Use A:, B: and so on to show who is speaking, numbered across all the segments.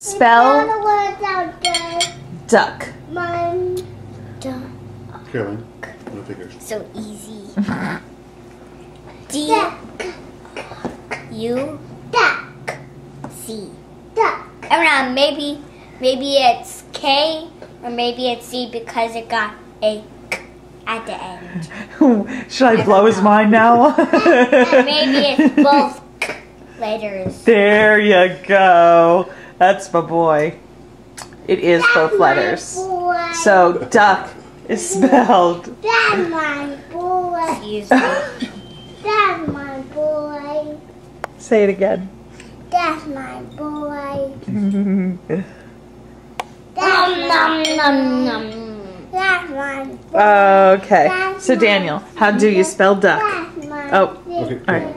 A: Spell duck.
B: Caroline, no figures.
C: So easy. D U C. I don't know, maybe it's K or maybe it's C because it got a K at the end.
A: Should I blow his mind now?
C: And maybe it's both K letters.
A: There you go. That's my boy. It is both letters. So duck is spelled.
D: That's my boy.
C: Excuse me.
D: That's my boy.
A: Say it again.
D: That's my boy.
C: Nom nom nom nom.
D: That's my boy.
A: Okay. So Daniel, how do you spell duck?
D: That's my
A: Oh,
B: Okay,
A: all right.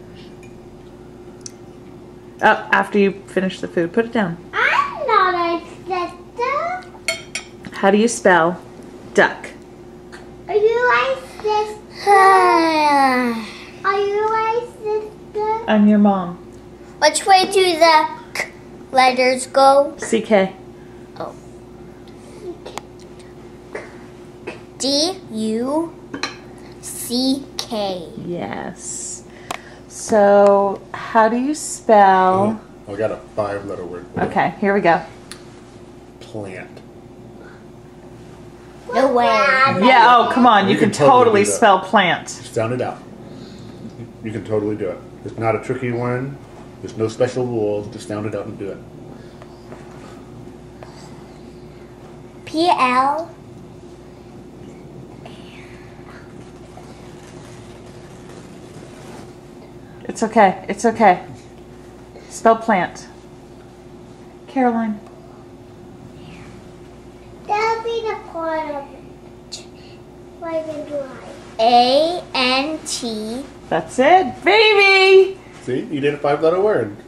A: Oh, after you finish the food, put it down.
D: I'm not a sister.
A: How do you spell duck?
D: Are you my sister? Are you my sister?
A: I'm your mom.
C: Which way do the K letters go?
A: CK.
C: D U C K.
A: Yes. So how do you spell?
B: I got a 5-letter word.
A: Okay, here we go.
B: Plant.
C: No way.
A: Yeah, oh, come on. You
B: You
A: can
B: can totally
A: totally
B: do that.
A: spell plant.
B: Sound it out. You can totally do it. It's not a tricky one. There's no special rules. Just sound it out and do it.
C: P L.
A: It's okay. It's okay. Spell plant. Caroline.
D: That'll be the part of it. Like a dry.
C: A N T.
A: That's it. Baby!
B: See, you did a 5-letter word.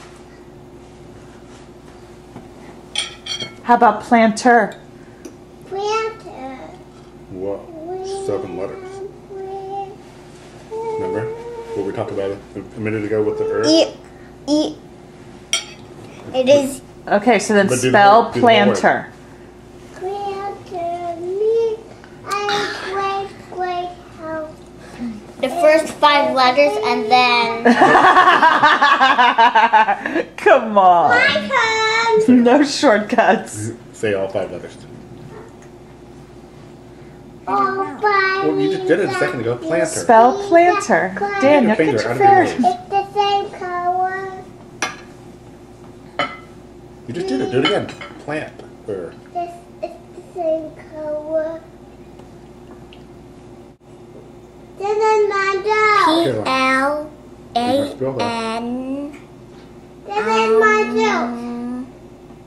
A: How about planter?
D: Planter.
B: Whoa, 7 letters. Remember what we talked about a minute ago with the earth?
C: E. It is
A: Okay, so then
B: But do
A: spell
B: the whole word.
A: planter.
D: Planter. Me. I'm great help.
C: the first 5 letters and then
A: Come on.
D: My turn.
A: No shortcuts.
B: Say all 5 letters.
D: All 5.
B: Well, you just did it a second ago. Planter.
A: Spell planter. Daniel,
B: Take your
A: get
B: finger
A: your
B: out of your
A: fingers.
B: nose.
D: It's the same color.
B: You just did it. Do it again. Plant. Or
D: It's the same color. This is my dog.
C: P L A N
D: This is my dog.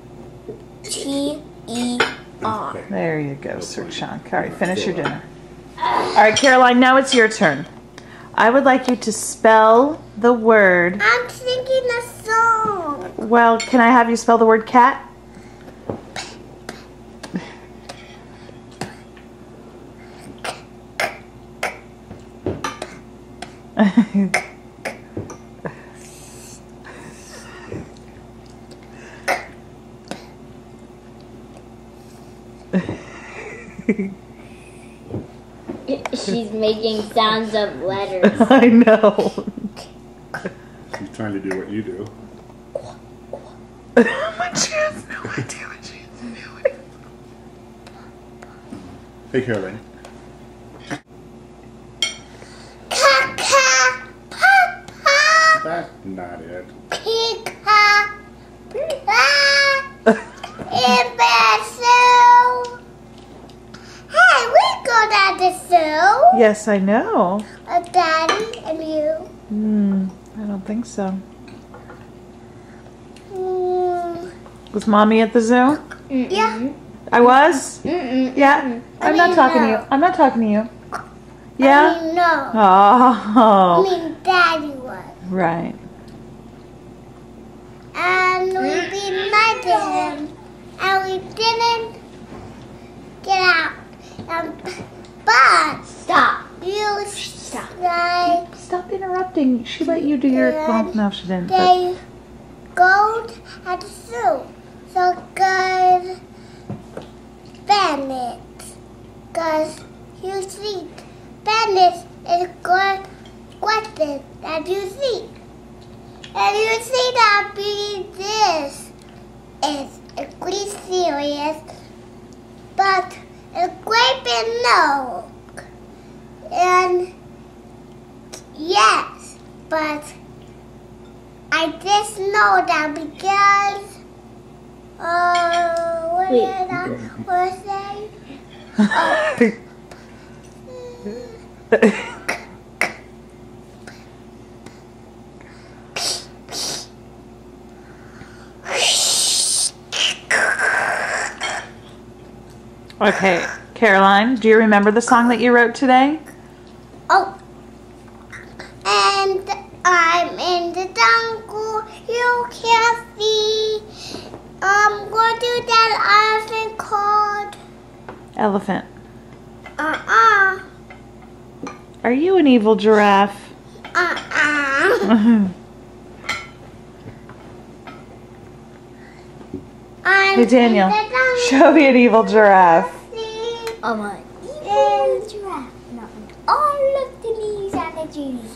C: T E R.
B: okay.
A: There you go, Sir Chunk. All right, finish your dinner. All right, Caroline, now it's your turn. I would like you to spell the word.
D: I'm singing a song.
A: Well, can I have you spell the word cat?
C: She's making sounds of letters.
A: I know.
B: She's trying to do what you do.
A: But she has no idea what she's doing.
B: Hey, Caroline.
D: Kaka, papa,
B: That's not it.
D: pika, in the zoo. Hey, we go to the zoo.
A: Yes, I know.
D: Daddy and you.
A: I don't think so.
D: Mm,
A: Was Mommy at the zoo?
D: yeah.
A: I was? Yeah. I'm not
D: mean,
A: talking to
D: no.
A: you. I'm not talking to you. Yeah?
D: I mean, no. I
A: Oh.
D: mean, Daddy was.
A: Right.
D: And we be mad at him. And we didn't get out. But
C: Stop.
D: you say
A: Stop interrupting. She let you do your... Well, no, she didn't. But
D: they go at the zoo. curious, but it's grape and milk. And yes, but I just know that because what
C: Wait.
D: did I say?
A: Okay, Caroline, do you remember the song that you wrote today?
D: Oh, and I'm in the jungle. You can't see. What do that elephant called?
A: Elephant.
D: Uh-uh.
A: Are you an evil giraffe?
D: Uh-uh. I'm
A: Hey, Daniel,
D: in the jungle.
A: show me an evil giraffe.
D: See?
C: I'm an evil giraffe. Not all of the leaves and the trees.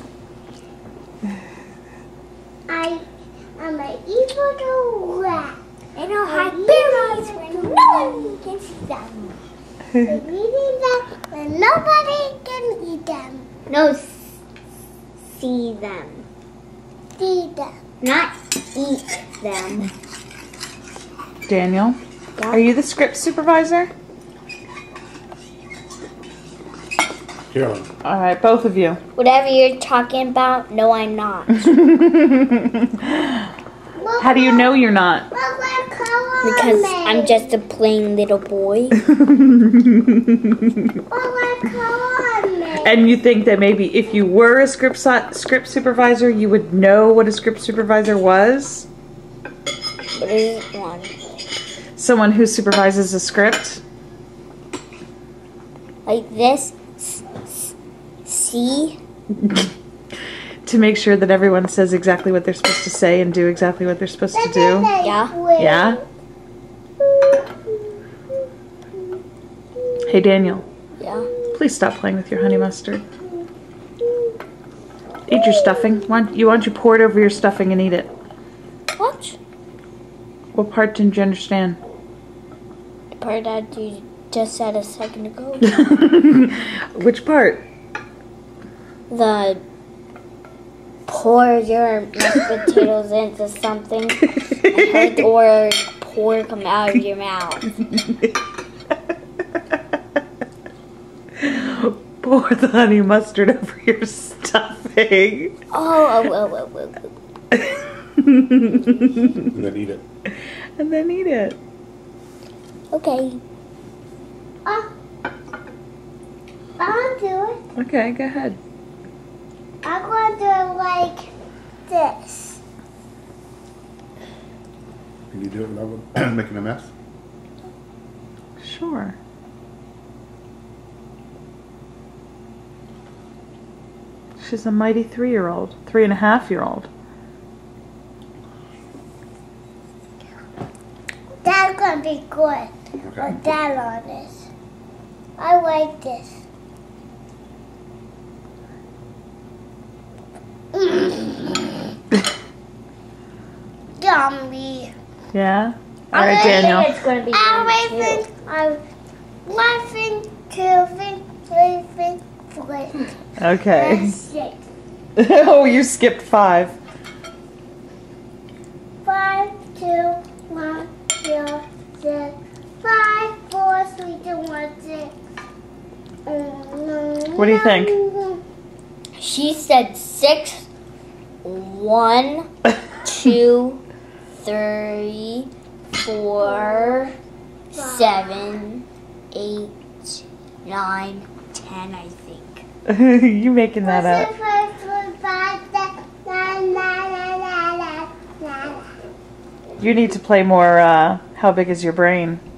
D: I'm an evil giraffe.
C: And I'll hide berries where no one can see them.
D: I'm eating them and nobody can eat them.
C: No, see them.
D: See them.
C: Not eat them.
A: Daniel,
C: Yeah.
A: are you the script supervisor?
B: Carolyn.
A: All right, both of you.
C: Whatever you're talking about, no, I'm not.
A: How do you know you're not?
D: What color
C: Because
D: am I?
C: I'm just a plain little boy.
D: What color am I?
A: And you think that maybe if you were a script supervisor, you would know what a script supervisor was?
C: What is one?
A: Someone who supervises a script?
C: Like this? See?
A: To make sure that everyone says exactly what they're supposed to say and do exactly what they're supposed to do?
C: Yeah.
A: Yeah? Hey, Daniel,
C: Yeah.
A: please stop playing with your honey mustard. Eat your stuffing. Why don't you pour it over your stuffing and eat it?
C: What?
A: What part didn't you understand?
C: The part that you just said a second ago.
A: Which part?
C: The pour your mashed potatoes into something. I heard the word pour come out of your mouth.
A: Pour the honey mustard over your stuffing.
C: Oh.
B: And then eat it.
A: And then eat it.
C: Okay.
D: I'll do it.
A: Okay, go ahead.
D: I'm going to do it like this.
B: Can you do it without making a mess?
A: Sure. She's a mighty 3-year-old, 3.5-year-old.
D: That's going to be good.
B: Okay.
D: Put that on this. I like this. Yummy.
A: Yeah? Alright, Daniel.
C: It's going to be
D: I'm one thing, 2 thing, 3 thing, 4
A: Okay.
D: and 6.
A: Oh, you skipped 5.
D: 5, 2, 1, 0, 6, 5, 4, 3, 2, 1, 6.
A: What do you think?
C: She said 6, 1, 2, 3, 4, 7, 8, 9, 10, I think.
A: You making that up. You need to play more, How Big Is Your Brain?